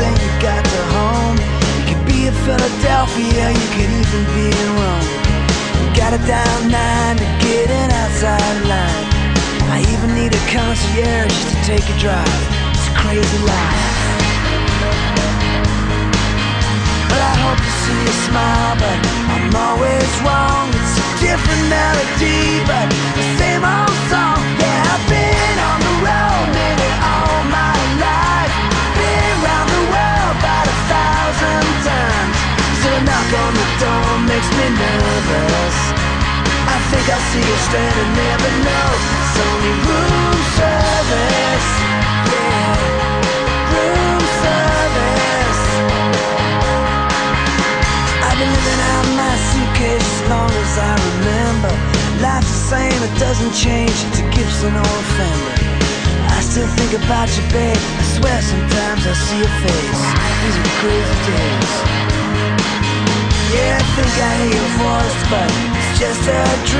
then you got to home. You could be in Philadelphia, you could even be in Rome. You got it down 9 to get an outside line. I even need a concierge just to take a drive. It's a crazy life. But I hope to see you smile, but I'm always wrong. It's a different melody, but the same old song. Yeah, I've been on the road nearly all my life. Been round the world about 1,000 times. Still a knock on the door makes me nervous. I think I'll see you standing there, but no, it's only room service. Yeah, room service. I've been living out in my suitcase as long as I remember. Life's the same, it doesn't change. It's a Gibson or a Fender. I still think about you, babe. I swear sometimes I see your face. These are crazy days. Yeah, I think I hear your voice, but it's just a